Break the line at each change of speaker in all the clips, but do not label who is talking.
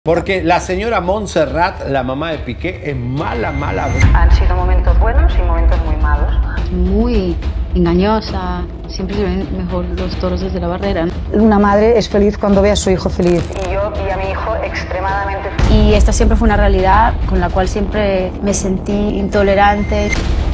Porque la señora Montserrat, la mamá de Piqué, es mala.
Han sido momentos buenos y momentos muy malos.
Muy engañosa, siempre se ven mejor los toros desde la barrera.
Una madre es feliz cuando ve a su hijo feliz.
Y yo vi a mi hijo extremadamente feliz.
Y esta siempre fue una realidad con la cual siempre me sentí intolerante.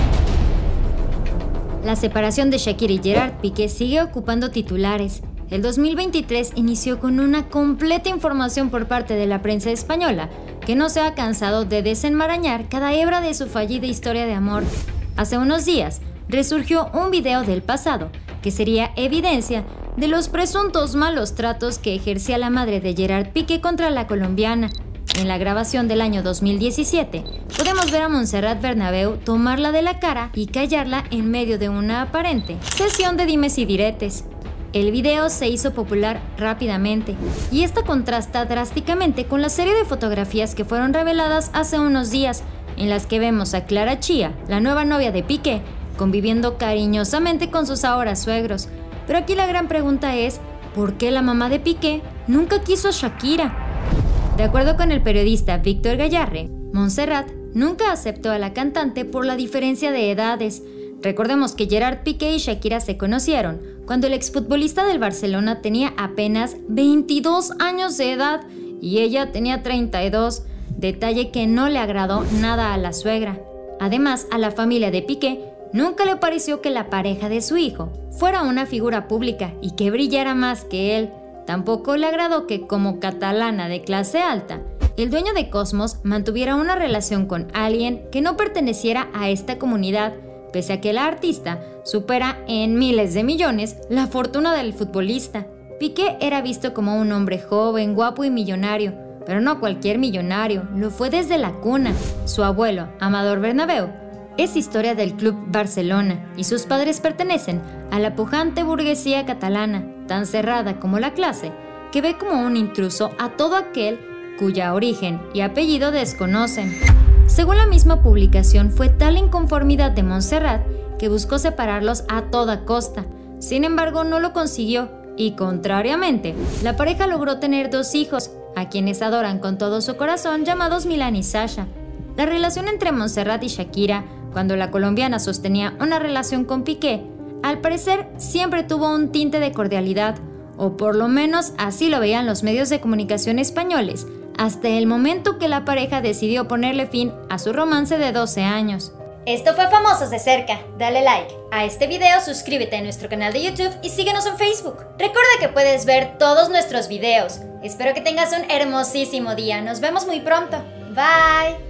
La separación de Shakira y Gerard Piqué sigue ocupando titulares. El 2023 inició con una completa información por parte de la prensa española, que no se ha cansado de desenmarañar cada hebra de su fallida historia de amor. Hace unos días, resurgió un video del pasado, que sería evidencia de los presuntos malos tratos que ejercía la madre de Gerard Piqué contra la colombiana. En la grabación del año 2017, podemos ver a Montserrat Bernabéu tomarla de la cara y callarla en medio de una aparente sesión de dimes y diretes. El video se hizo popular rápidamente, y esto contrasta drásticamente con la serie de fotografías que fueron reveladas hace unos días, en las que vemos a Clara Chía, la nueva novia de Piqué, conviviendo cariñosamente con sus ahora suegros. Pero aquí la gran pregunta es, ¿por qué la mamá de Piqué nunca quiso a Shakira? De acuerdo con el periodista Víctor Gayarre, Montserrat nunca aceptó a la cantante por la diferencia de edades. Recordemos que Gerard Piqué y Shakira se conocieron cuando el exfutbolista del Barcelona tenía apenas 22 años de edad y ella tenía 32, detalle que no le agradó nada a la suegra. Además, a la familia de Piqué nunca le pareció que la pareja de su hijo fuera una figura pública y que brillara más que él. Tampoco le agradó que, como catalana de clase alta, el dueño de Cosmos mantuviera una relación con alguien que no perteneciera a esta comunidad, pese a que la artista supera en miles de millones la fortuna del futbolista. Piqué era visto como un hombre joven, guapo y millonario, pero no cualquier millonario, lo fue desde la cuna. Su abuelo, Amador Bernabéu, es historia del Club Barcelona y sus padres pertenecen a la pujante burguesía catalana, tan cerrada como la clase, que ve como un intruso a todo aquel cuya origen y apellido desconocen. Según la misma publicación, fue tal la inconformidad de Montserrat que buscó separarlos a toda costa. Sin embargo, no lo consiguió y, contrariamente, la pareja logró tener 2 hijos, a quienes adoran con todo su corazón, llamados Milán y Sasha. La relación entre Montserrat y Shakira, cuando la colombiana sostenía una relación con Piqué, al parecer siempre tuvo un tinte de cordialidad, o por lo menos así lo veían los medios de comunicación españoles, hasta el momento que la pareja decidió ponerle fin a su romance de 12 años.
Esto fue Famosos de Cerca. Dale like a este video, suscríbete a nuestro canal de YouTube y síguenos en Facebook. Recuerda que puedes ver todos nuestros videos. Espero que tengas un hermosísimo día. Nos vemos muy pronto. Bye.